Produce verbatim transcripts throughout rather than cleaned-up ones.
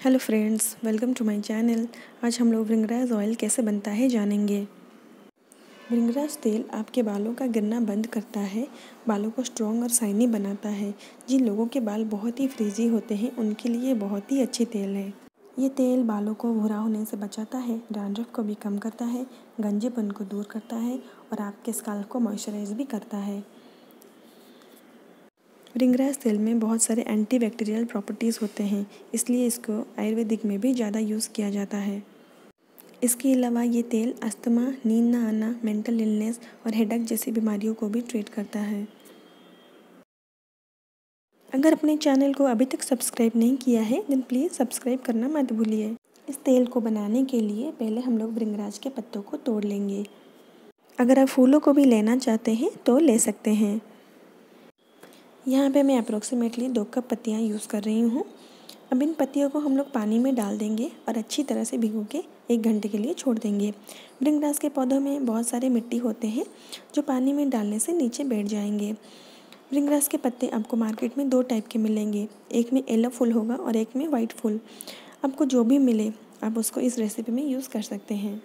Hello friends, welcome to my channel. आज हम लोग भृंगराज ऑयल कैसे बनता है जानेंगे। भृंगराज तेल आपके बालों का गिरना बंद करता है, बालों को स्ट्रॉन्ग और शाइनी बनाता है। जिन लोगों के बाल बहुत ही फ्रीजी होते हैं उनके लिए बहुत ही अच्छी तेल है। ये तेल बालों को भूरा होने से बचाता है, डैंड्रफ को भी कम करता है, गंजेपन को दूर करता है और आपके स्काल्प को मॉइस्चराइज भी करता है। भृंगराज तेल में बहुत सारे एंटीबैक्टीरियल प्रॉपर्टीज़ होते हैं, इसलिए इसको आयुर्वेदिक में भी ज़्यादा यूज़ किया जाता है। इसके अलावा ये तेल अस्थमा, नींद न आना, मेंटल इलनेस और हेडेक जैसी बीमारियों को भी ट्रीट करता है। अगर अपने चैनल को अभी तक सब्सक्राइब नहीं किया है देन प्लीज़ सब्सक्राइब करना मत भूलिए। इस तेल को बनाने के लिए पहले हम लोग भृंगराज के पत्तों को तोड़ लेंगे। अगर आप फूलों को भी लेना चाहते हैं तो ले सकते हैं। यहाँ पे मैं अप्रोक्सीमेटली दो कप पत्तियाँ यूज़ कर रही हूँ। अब इन पत्तियों को हम लोग पानी में डाल देंगे और अच्छी तरह से भिगो के एक घंटे के लिए छोड़ देंगे। भृंगराज के पौधों में बहुत सारे मिट्टी होते हैं जो पानी में डालने से नीचे बैठ जाएंगे। भृंगराज के पत्ते आपको मार्केट में दो टाइप के मिलेंगे, एक में येलो फुल होगा और एक में वाइट फुल। आपको जो भी मिले आप उसको इस रेसिपी में यूज़ कर सकते हैं।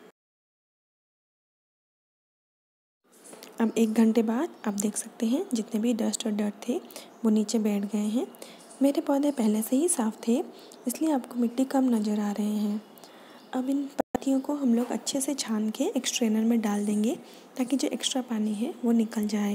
अब एक घंटे बाद आप देख सकते हैं जितने भी डस्ट और डर्ट थे वो नीचे बैठ गए हैं। मेरे पौधे पहले से ही साफ़ थे इसलिए आपको मिट्टी कम नज़र आ रहे हैं। अब इन पत्तियों को हम लोग अच्छे से छान के एक स्ट्रेनर में डाल देंगे ताकि जो एक्स्ट्रा पानी है वो निकल जाए।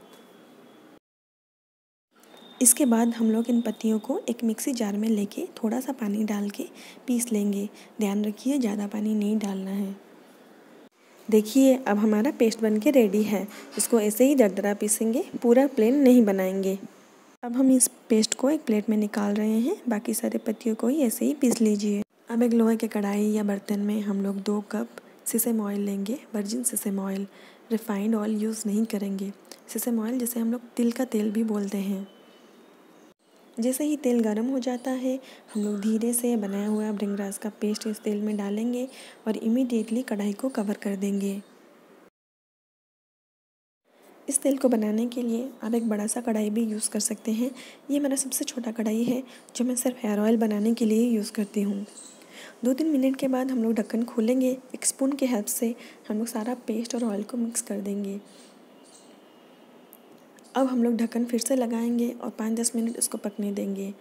इसके बाद हम लोग इन पत्तियों को एक मिक्सी जार में लेके थोड़ा सा पानी डाल के पीस लेंगे। ध्यान रखिए ज़्यादा पानी नहीं डालना है। देखिए अब हमारा पेस्ट बन के रेडी है। इसको ऐसे ही दरदरा पीसेंगे, पूरा प्लेन नहीं बनाएंगे। अब हम इस पेस्ट को एक प्लेट में निकाल रहे हैं, बाकी सारे पत्तियों को ही ऐसे ही पीस लीजिए। अब एक लोहे के कढ़ाई या बर्तन में हम लोग दो कप सीसम ऑयल लेंगे, virgin sesame oil. Refined oil use नहीं करेंगे। सीसम ऑयल जिसे हम लोग तिल का तेल भी बोलते हैं। जैसे ही तेल गर्म हो जाता है हम लोग धीरे से बनाया हुआ भृंगराज का पेस्ट इस तेल में डालेंगे और इमीडिएटली कढ़ाई को कवर कर देंगे। इस तेल को बनाने के लिए आप एक बड़ा सा कढ़ाई भी यूज़ कर सकते हैं। ये मेरा सबसे छोटा कढ़ाई है जो मैं सिर्फ हेयर ऑयल बनाने के लिए यूज़ करती हूँ। दो तीन मिनट के बाद हम लोग ढक्कन खोलेंगे। एक स्पून के हेल्प से हम लोग सारा पेस्ट और ऑयल को मिक्स कर देंगे। अब हम लोग ढक्कन फिर से लगाएंगे और पाँच दस मिनट इसको पकने देंगे।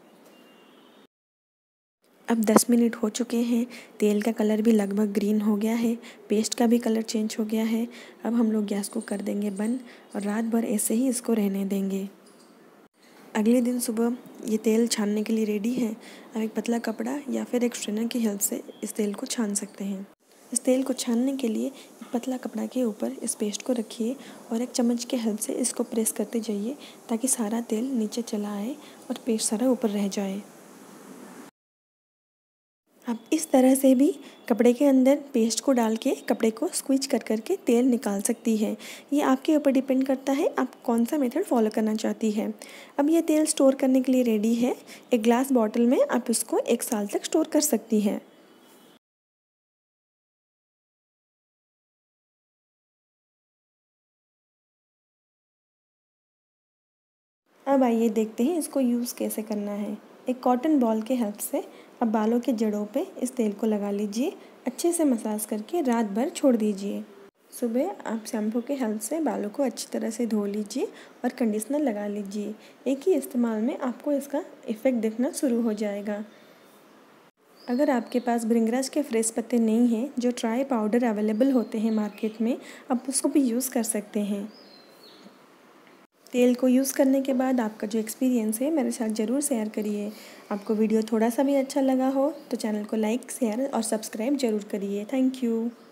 अब दस मिनट हो चुके हैं। तेल का कलर भी लगभग ग्रीन हो गया है, पेस्ट का भी कलर चेंज हो गया है। अब हम लोग गैस को कर देंगे बंद और रात भर ऐसे ही इसको रहने देंगे। अगले दिन सुबह ये तेल छानने के लिए रेडी है। अब एक पतला कपड़ा या फिर एक स्ट्रेनर की हेल्प से इस तेल को छान सकते हैं। इस तेल को छानने के लिए एक पतला कपड़ा के ऊपर इस पेस्ट को रखिए और एक चम्मच के हेल्प से इसको प्रेस करते जाइए ताकि सारा तेल नीचे चला आए और पेस्ट सारा ऊपर रह जाए। आप इस तरह से भी कपड़े के अंदर पेस्ट को डाल के कपड़े को स्क्वीज कर करके तेल निकाल सकती है। ये आपके ऊपर डिपेंड करता है आप कौन सा मेथड फॉलो करना चाहती है। अब ये तेल स्टोर करने के लिए रेडी है। एक ग्लास बॉटल में आप इसको एक साल तक स्टोर कर सकती है। अब आइए देखते हैं इसको यूज़ कैसे करना है। एक कॉटन बॉल के हेल्प से अब बालों के जड़ों पे इस तेल को लगा लीजिए। अच्छे से मसाज करके रात भर छोड़ दीजिए। सुबह आप शैम्पू के हेल्प से बालों को अच्छी तरह से धो लीजिए और कंडीशनर लगा लीजिए। एक ही इस्तेमाल में आपको इसका इफ़ेक्ट दिखना शुरू हो जाएगा। अगर आपके पास भृंगराज के फ्रेश पत्ते नहीं हैं जो ट्राई पाउडर अवेलेबल होते हैं मार्केट में, आप उसको भी यूज़ कर सकते हैं। तेल को यूज़ करने के बाद आपका जो एक्सपीरियंस है मेरे साथ ज़रूर शेयर करिए। आपको वीडियो थोड़ा सा भी अच्छा लगा हो तो चैनल को लाइक, शेयर और सब्सक्राइब ज़रूर करिए। Thank you.